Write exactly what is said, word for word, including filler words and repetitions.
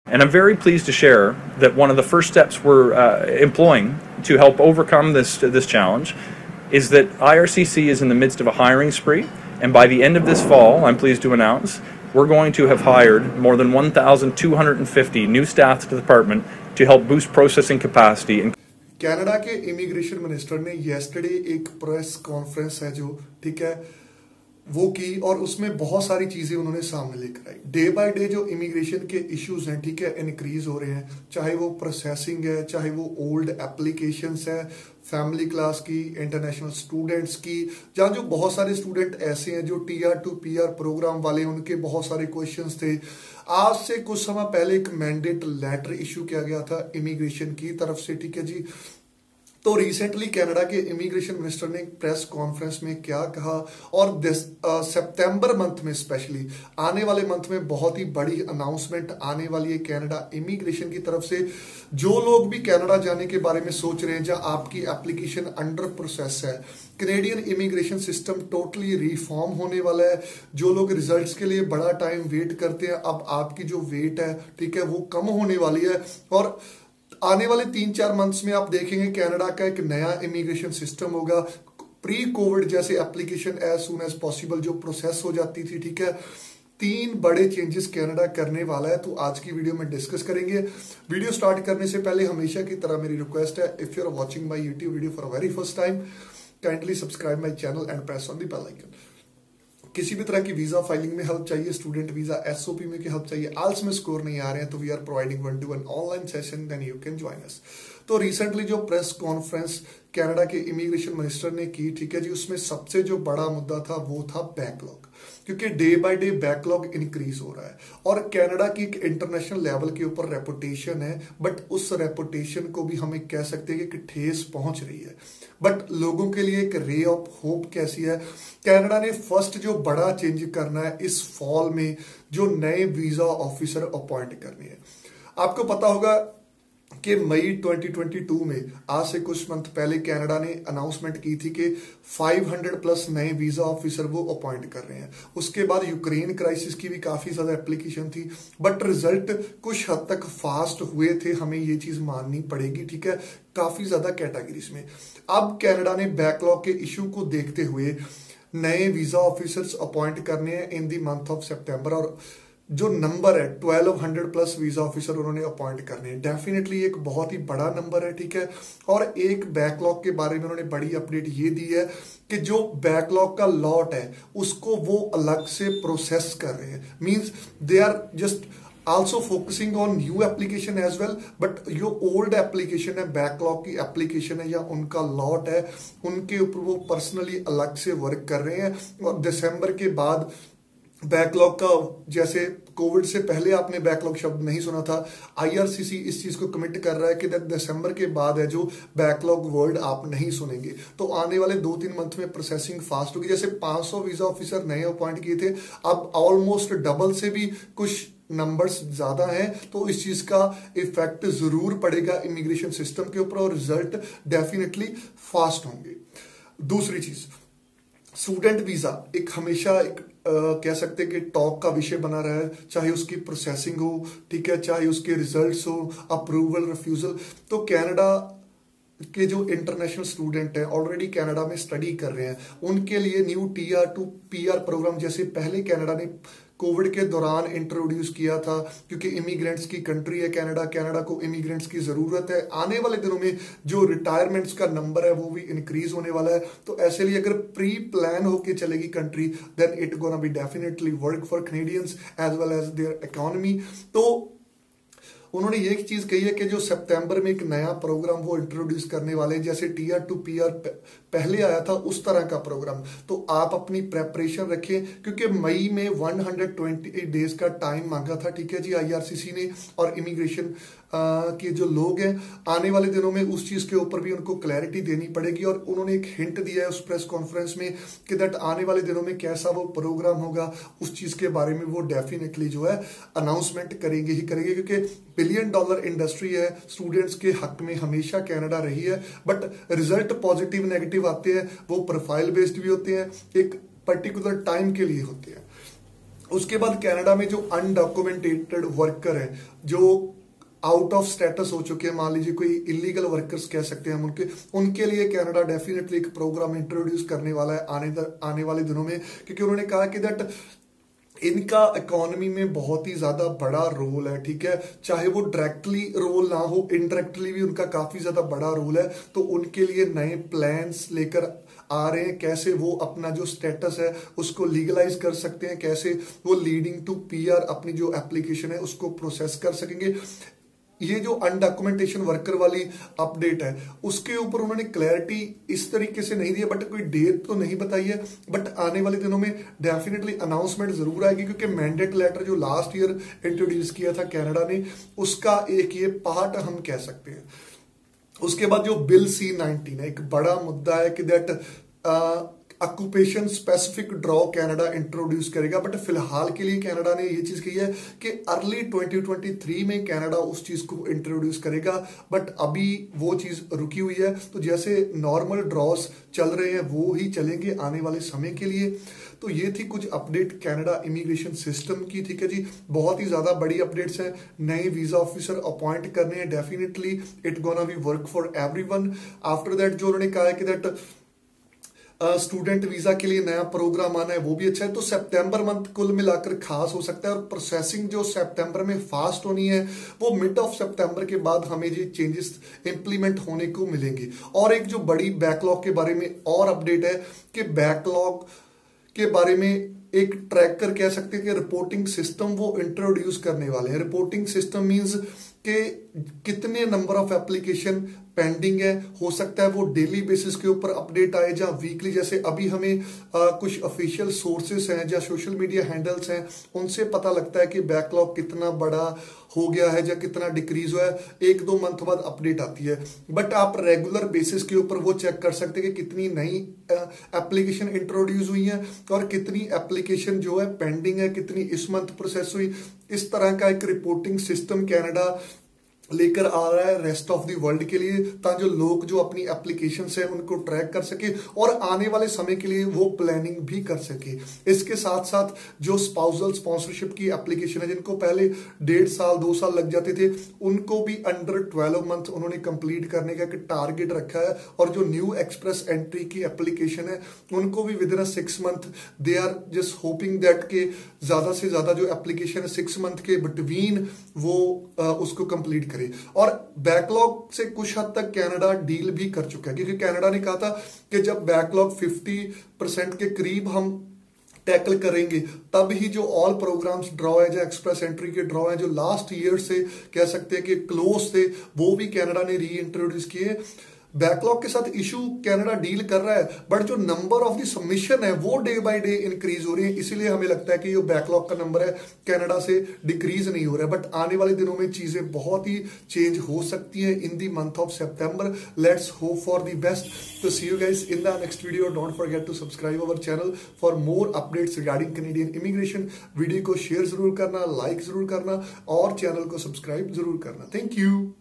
And I'm very pleased to share that one of the first steps we're uh, employing to help overcome this this challenge is that I R C C is in the midst of a hiring spree, and by the end of this fall, I'm pleased to announce, we're going to have hired more than one thousand two hundred fifty new staff to the department to help boost processing capacity. Canada के immigration minister ने yesterday एक press conference है जो ठीक है वो की और उसमें बहुत सारी चीजें उन्होंने सामने लेकर आई। डे बाय डे जो इमिग्रेशन के इश्यूज हैं ठीक है इनक्रीज हो रहे हैं, चाहे वो प्रोसेसिंग है, चाहे वो ओल्ड एप्लीकेशंस है, फैमिली क्लास की, इंटरनेशनल स्टूडेंट्स की, जहां जो बहुत सारे स्टूडेंट ऐसे हैं जो T R to P R program वाले, उनके बहुत सारे क्वेश्चंस थे। आज से कुछ समय पहले एक मैंडेट लेटर इश्यू किया गया था इमिग्रेशन की तरफ से, ठीक है जी। तो रिसेंटली कनाडा के इमिग्रेशन मिनिस्टर ने प्रेस कॉन्फ्रेंस में क्या कहा, और दिस सितंबर मंथ में स्पेशली आने वाले मंथ में बहुत ही बड़ी अनाउंसमेंट आने वाली है कनाडा इमिग्रेशन की तरफ से। जो लोग भी कनाडा जाने के बारे में सोच रहे हैं, जहां आपकी एप्लीकेशन अंडर प्रोसेस है, Canadian immigration system totally reform होने वाला है। जो लोग रिजल्ट्स के लिए बड़ा टाइम वेट करते हैं, अब आपकी जो वेट है ठीक है वो कम होने वाली है, और आने वाले तीन चार मंथ्स में आप देखेंगे कनाडा का एक नया इमिग्रेशन सिस्टम होगा। प्री कोविड जैसे application as soon as possible जो प्रोसेस हो जाती थी, ठीक है। तीन बड़े चेंजेस कनाडा करने वाला है, तो आज की वीडियो में डिस्कस करेंगे। वीडियो स्टार्ट करने से पहले हमेशा की तरह मेरी रिक्वेस्ट है, if you are watching my YouTube video for very first time, kindly subscribe my channel and press on the bell icon. किसी भी तरह की वीजा फाइलिंग में हेल्प चाहिए, स्टूडेंट वीजा, एसओपी में की हेल्प चाहिए, आल्स में स्कोर नहीं आ रहे हैं, तो we are providing one to one online session, then you can join us. तो रिसेंटली जो प्रेस कॉन्फ्रेंस कनाडा के इमिग्रेशन मिनिस्टर ने की, ठीक है जी, उसमें सबसे जो बड़ा मुद्दा था वो था बैकलॉग, क्योंकि day by day backlog increase हो रहा है। और कनाडा की एक इंटरनेशनल लेवल के ऊपर रेपुटेशन है, बट उस रेपुटेशन को भी हम एक कह सकते हैं कि ठेस पहुंच रही है। बट लोगों के लिए एक रे ऑफ होप कैसी है, कनाडा ने फर्स्ट जो बड़ा चेंज करना है इस फॉल में, जो नए वीजा ऑफिसर अपॉइंट करने हैं। आपको पता होगा कि मई दो हज़ार बाईस में, आज से कुछ मंथ पहले कनाडा ने अनाउंसमेंट की थी कि पाँच सौ प्लस नए वीजा ऑफिसर वो अपॉइंट कर रहे हैं। उसके बाद यूक्रेन क्राइसिस की भी काफी ज्यादा एप्लीकेशन थी, बट रिजल्ट कुछ हद तक फास्ट हुए थे, हमें ये चीज माननी पड़ेगी, ठीक है, काफी ज्यादा कैटेगरीज में। अब कनाडा ने बैकलॉग के इश्यू को देखते हुए नए वीजा ऑफिसर्स अपॉइंट करने हैं इन दी मंथ ऑफ सितंबर, और जो नंबर है बारह सौ प्लस वीजा ऑफिसर उन्होंने अपॉइंट करने हैं। डेफिनेटली एक बहुत ही बड़ा नंबर है, ठीक है। और एक बैकलॉग के बारे में उन्होंने बड़ी अपडेट ये दी है कि जो बैकलॉग का लॉट है उसको वो अलग से प्रोसेस कर रहे हैं। Means they are just also focusing on new application as well, but जो ओल्ड एप्लीकेशन है, बैकलॉग की एप्लीकेशन है या उनका लॉट है, उनके ऊपर वो पर्सनली अलग से वर्क कर रहे हैं। और दिसंबर के बाद बैकलॉग का, जैसे कोविड से पहले आपने बैकलॉग शब्द नहीं सुना था, आईआरसीसी इस चीज को कमिट कर रहा है कि दिसंबर के बाद है जो बैकलॉग वर्ड आप नहीं सुनेंगे। तो आने वाले दो तीन मंथ में प्रोसेसिंग फास्ट होगी। जैसे पांच सौ वीजा ऑफिसर नए अपॉइंट किए थे, अब ऑलमोस्ट डबल से भी कुछ नंबर्स ज्यादा हैं, तो इस चीज का इफेक्ट जरूर पड़ेगा इमिग्रेशन सिस्टम के ऊपर और रिजल्ट डेफिनेटली फास्ट होंगे। दूसरी चीज, स्टूडेंट वीजा एक हमेशा एक आ, कह सकते हैं कि टॉक का विषय बना रहा है, चाहे उसकी प्रोसेसिंग हो, ठीक है, चाहे उसके रिजल्ट्स हो, अप्रूवल, रिफ्यूजल। तो कनाडा के जो इंटरनेशनल स्टूडेंट हैं, ऑलरेडी कनाडा में स्टडी कर रहे हैं, उनके लिए new T R to P R program जैसे पहले कनाडा ने कोविड के दौरान इंट्रोड्यूस किया था, क्योंकि इमिग्रेंट्स की कंट्री है कनाडा, कनाडा को इमिग्रेंट्स की जरूरत है। आने वाले दिनों में जो रिटायरमेंट्स का नंबर है वो भी इंक्रीज होने वाला है। तो ऐसे लिए अगर प्री प्लान होके चलेगी country, then it gonna be definitely work for Canadians as well as their economy. तो उन्होंने ये चीज कही है कि जो सितंबर में एक नया प्रोग्राम वो इंट्रोड्यूस करने वाले हैं, जैसे T R to P R पहले आया था उस तरह का प्रोग्राम। तो आप अपनी प्रेपरेशन रखें, क्योंकि मई में एक सौ अट्ठाईस डेज का टाइम मांगा था, ठीक है जी, आईआरसीसी ने और इमिग्रेशन के जो लोग हैं, आने वाले दिनों में उस चीज के ऊपर भी उनको क्लैरिटी देनी पड़ेगी। और उन्होंने एक हिंट दिया है उस प्रेस कॉन्फ्रेंस में कि दैट आने वाले दिनों में कैसा वो प्रोग्राम होगा, उस चीज के बारे में वो डेफिनेटली जो है अनाउंसमेंट करेंगे ही करेंगे, क्योंकि बिलियन डॉलर इंडस्ट्री है, स्टूडेंट्स के हक में हमेशा कनाडा रही है। बट रिजल्ट पॉजिटिव नेगेटिव आते हैं, वो प्रोफाइल बेस्ड भी होते हैं, एक पर्टिकुलर टाइम के लिए होते हैं। उसके बाद कनाडा में जो अनडॉक्यूमेंटेड वर्कर है, जो आउट ऑफ स्टेटस हो चुके हैं, मान लीजिए कोई इलीगल वर्कर्स कह सकते हैं हम उनके उनके लिए कनाडा डेफिनेटली एक प्रोग्राम इंट्रोड्यूस करने वाला है आने दर, आने वाले दिनों में, क्योंकि उन्होंने कहा कि दैट इनका इकोनॉमी में बहुत ही ज्यादा बड़ा रोल है, ठीक है, चाहे वो डायरेक्टली रोल ना हो, इनडायरेक्टली भी उनका काफी ज्यादा बड़ा रोल है। तो उनके लिए नए प्लान्स लेकर आ रहे हैं, कैसे वो अपना जो स्टेटस है उसको लीगलाइज कर सकते हैं, कैसे वो लीडिंग टू पीआर अपनी जो एप्लीकेशन है उसको प्रोसेस कर सकेंगे। ये जो अनडॉक्यूमेंटेशन वर्कर वाली अपडेट है उसके ऊपर उन्होंने क्लैरिटी इस तरीके से नहीं दी है, बट कोई डेट तो नहीं बताई है, बट आने वाले दिनों में डेफिनेटली अनाउंसमेंट जरूर आएगी, क्योंकि मैंडेट लेटर जो लास्ट ईयर इंट्रोड्यूस किया था कनाडा ने उसका एक ये पार्ट हम कह सकते हैं। उसके बाद जो बिल सी नाइनटीन है, एक बड़ा मुद्दा है कि that occupation specific draw Canada introduce करेगा, बट फिलहाल के लिए कनाडा ने ये चीज कही है कि अर्ली ट्वेंटी ट्वेंटी थ्री में कनाडा उस चीज को इंट्रोड्यूस करेगा, बट अभी वो चीज रुकी हुई है। तो जैसे नॉर्मल ड्रॉस चल रहे हैं वो ही चलेंगे आने वाले समय के लिए। तो ये थी कुछ अपडेट कनाडा इमिग्रेशन सिस्टम की, ठीक है जी, बहुत ही ज्यादा बड़ी अपडेट्स हैं। नए वीजा ऑफिसर अपॉइंट करने हैं, definitely it gonna be work for everyone. After that जो उन्होंने कहा है कि दैट स्टूडेंट uh, वीजा के लिए नया प्रोग्राम आना है, वो भी अच्छा है। तो सितंबर मंथ कुल मिलाकर खास हो सकता है, और प्रोसेसिंग जो सितंबर में फास्ट होनी है वो मिड ऑफ सितंबर के बाद हमें ये चेंजेस इंप्लीमेंट होने को मिलेंगे। और एक जो बड़ी बैकलॉग के बारे में और अपडेट है कि बैकलॉग के बारे में एक ट्रैकर कह सकते हैं कि रिपोर्टिंग सिस्टम वो इंट्रोड्यूस करने वाले हैं। रिपोर्टिंग सिस्टम मींस कि कितने नंबर ऑफ एप्लीकेशन पेंडिंग है, हो सकता है वो डेली बेसिस के ऊपर अपडेट आए या वीकली। जैसे अभी हमें आ, कुछ ऑफिशियल सोर्सेस हैं या सोशल मीडिया हैंडल्स हैं, उनसे पता लगता है कि बैकलॉग कितना बड़ा हो गया है या कितना डिक्रीज हुआ है, एक दो मंथ बाद अपडेट आती है। बट आप रेगुलर बेसिस के ऊपर वो चेक कर सकते हैं कि कितनी नई एप्लीकेशन इंट्रोड्यूस हुई है और कितनी एप्लीकेशन जो है पेंडिंग है, कितनी इस मंथ प्रोसेस हुई। इस तरह का एक रिपोर्टिंग सिस्टम कनाडा लेकर आ रहा है रेस्ट ऑफ द वर्ल्ड के लिए, ताकि जो लोग जो अपनी एप्लीकेशंस हैं उनको ट्रैक कर सके और आने वाले समय के लिए वो प्लानिंग भी कर सके। इसके साथ साथ जो स्पाउसल स्पॉन्सरशिप की एप्लीकेशन है, जिनको पहले डेढ़ साल दो साल लग जाते थे, उनको भी अंडर ट्वेल्व मंथ उन्होंने कंप्लीट करने का एक टारगेट रखा है। और जो न्यू एक्सप्रेस एंट्री की एप्लीकेशन है उनको भी within six month they are just hoping that के ज्यादा से ज्यादा जो एप्लीकेशन है सिक्स मंथ के बिटवीन वो आ, उसको कंप्लीट करे। और बैकलॉग से कुछ हद तक कनाडा डील भी कर चुका है, क्योंकि कनाडा ने कहा था कि जब बैकलॉग पचास परसेंट के करीब हम टैकल करेंगे तब ही जो ऑल प्रोग्राम्स ड्रॉ है, जो एक्सप्रेस एंट्री के ड्रॉ है, जो लास्ट ईयर से कह सकते हैं कि क्लोज थे, वो भी कनाडा ने री इंट्रोड्यूस किए। बैकलॉग के साथ इशू कनाडा डील कर रहा है, बट जो नंबर ऑफ द सबमिशन है वो डे बाय डे इंक्रीज हो रही है, इसीलिए हमें लगता है कि जो बैकलॉग का नंबर है कनाडा से डिक्रीज नहीं हो रहा है। बट आने वाले दिनों में चीजें बहुत ही चेंज हो सकती है in the month of September. Let's hope for the best. तो see you guys in the next video. Don't forget to subscribe our channel for more updates regarding Canadian immigration. Video को share जरूर करना, like जरूर करना और channel को subscribe जरूर करना। Thank you.